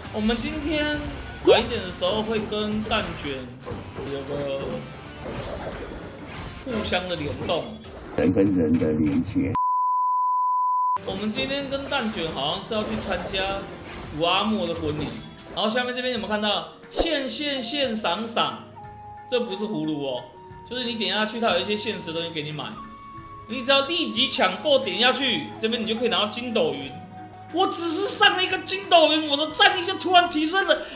我们今天晚一点的时候会跟蛋卷有个互相的联动。 人跟人的连结。 我们今天跟蛋卷好像是要去参加古阿莫的婚礼，然后下面这边有没有看到现赏赏？这不是葫芦哦，就是你点下去，它有一些限时的东西给你买，你只要立即抢购点下去，这边你就可以拿到筋斗云。我只是上了一个筋斗云，我的战力就突然提升了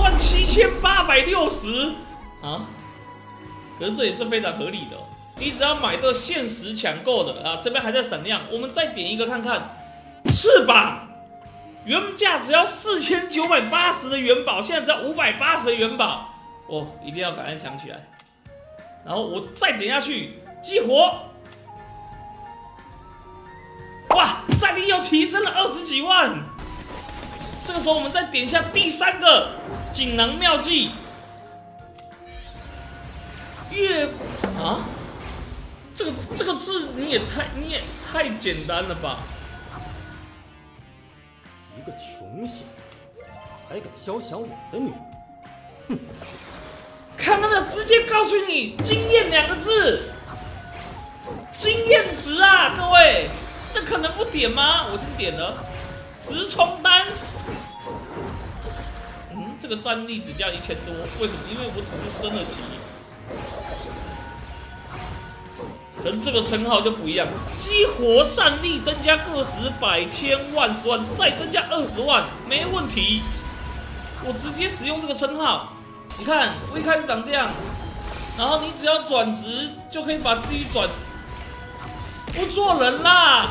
207860啊！可是这也是非常合理的，你只要买这个限时抢购的啊，这边还在闪亮，我们再点一个看看，翅膀原价只要4980的元宝，现在只要580的元宝，哦，一定要赶快抢起来。然后我再点下去，激活。哇，战力又提升了20几万。这个时候我们再点下第3个锦囊妙计，月啊，这个字你也太简单了吧！ 一个穷小子还敢消想我的女儿，哼！ 看到没有？直接告诉你“经验”2个字，经验值啊，各位。那可能不点吗？我已经点了，直冲单。这个战力只加1000多，为什么？因为我只是升了级。可是这个称号就不一样，激活战力增加个10、100、1000、万、10万，再增加20万，没问题。我直接使用这个称号。你看，我一开始长这样，然后你只要转职就可以把自己转。不做人啦！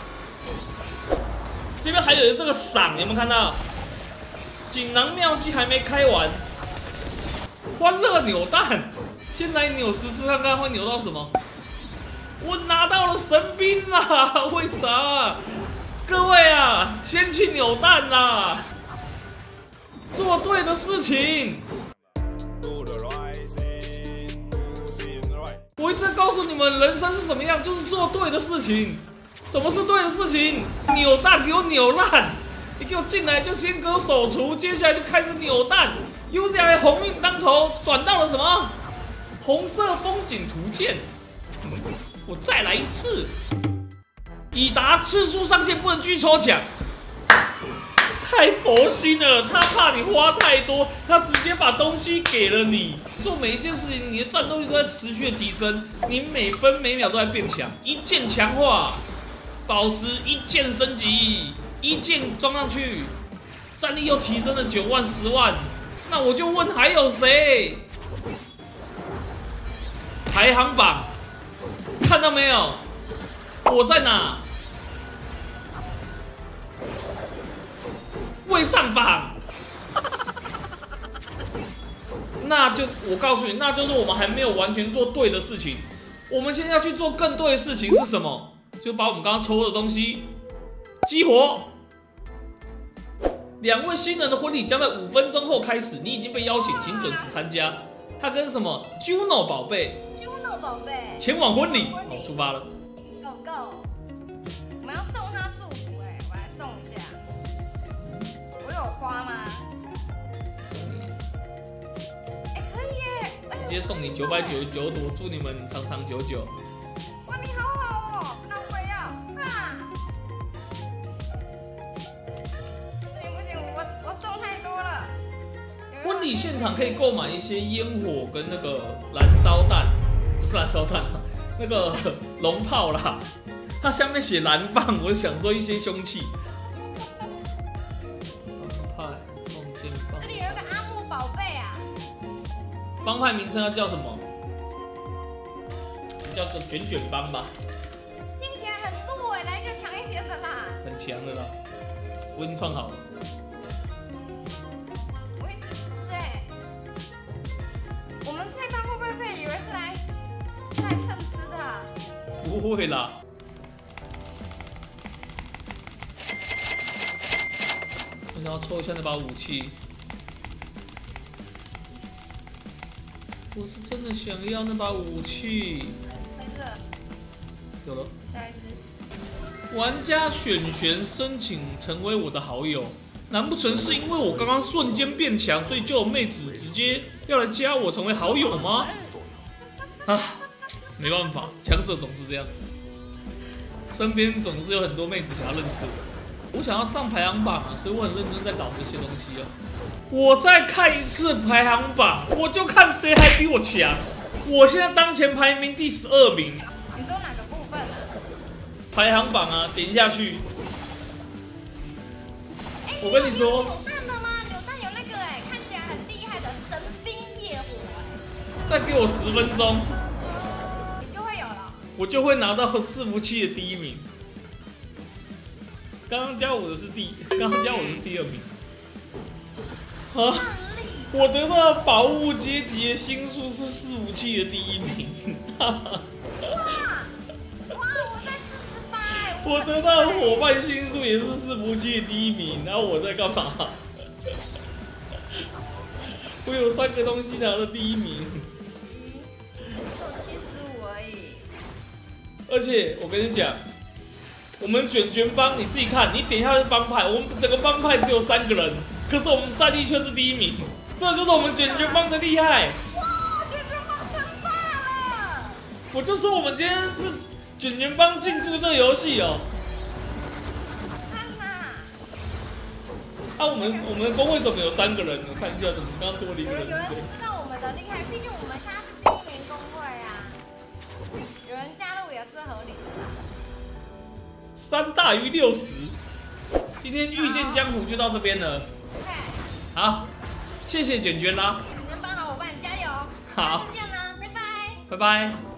这边还有这个赏，有没有看到？锦囊妙计还没开完，欢乐扭蛋，先来扭10次看看会扭到什么。我拿到了神兵啦！为啥？各位啊，先去扭蛋啦！做对的事情。我一直在告诉你们，人生是什么样，就是做对的事情。什么是对的事情？扭蛋给我扭烂！你给我进来就先给我手除，接下来就开始扭蛋。又下来鸿运当头，转到了什么？红色风景图鉴。我再来一次。已达次数上限，不能继续抽奖。太佛心了，他怕你花太多，他直接把东西给了你。做每一件事情，你的战斗力都在持续的提升，你每分每秒都在变强。一键强化，宝石一键升级，一键装上去，战力又提升了9万、10万。那我就问还有谁？排行榜看到没有？我在哪？未上榜，那就我告诉你，那就是我们还没有完全做对的事情。我们现在要去做更对的事情是什么？就把我们刚刚抽的东西激活。2位新人的婚礼将在5分钟后开始，你已经被邀请，请准时参加。他跟什么 Juno 宝贝前往婚礼，哦，出发了。 Go go， 我们要送他祝福我来送一下。我有花吗？可以耶！ 直接送你999朵，祝你们长长久久。 哇，你好好哦，那我也要啊！不行，我送太多了。 婚礼现场可以购买一些烟火跟那个燃烧弹，不是燃烧弹啊，那个龙炮啦。它下面写燃放，我想说一些凶器。 这里有一个阿莫宝贝啊！ 帮派名称要叫什么？叫做卷卷帮吧。 听起来很弱哎，来一个强一点的啦！ 很强的啦，我已经串好了。 我一直吃哎。我们这帮会不会被以为是来蹭吃的啊？ 不会啦。我想要抽一下那把武器。我是真的想要那把武器。 没事。 有了。 下一只。 玩家选申请成为我的好友， 难不成是因为我刚刚瞬间变强，所以就有妹子直接要来加我成为好友吗？啊，没办法，强者总是这样，身边总是有很多妹子想要认识我。我想要上排行榜啊，所以我很认真在搞这些东西啊。我再看一次排行榜，我就看谁还比我强。我现在当前排名第12名。 你说哪个部分啊？ 排行榜啊，点下去。我跟你说， 扭蛋的吗？扭蛋有那个看起来很厉害的神兵夜火再给我10分钟， 你就会有了。 我就会拿到伺服器的第1名。刚刚加我的是第2名。啊！我得到的宝物阶级的星数是伺服器的第1名。 哇，我在48 我得到的伙伴星数也是伺服器的第1名，然后我在干嘛？我有3个东西拿了第1名。 只有75而已。 而且我跟你讲，我们卷帮你自己看，你点一下是帮派，我们整个帮派只有3个人，可是我们战力却是第1名，这就是我们卷帮的厉害。 哇，卷帮称霸了！ 我就说我们今天是卷帮进驻这个游戏哦。 看呐， 啊，我们的工会怎么有3个人？我看一下，怎么刚刚多了1个人？ 有人知道我们的厉害，毕竟我们现在是第1名工会啊。有人加入也是合理的啦。 3大于60。今天遇见江湖就到这边了。好，谢谢卷啦。 能帮好伙伴加油。 好， 下次见啦，拜拜。 拜拜。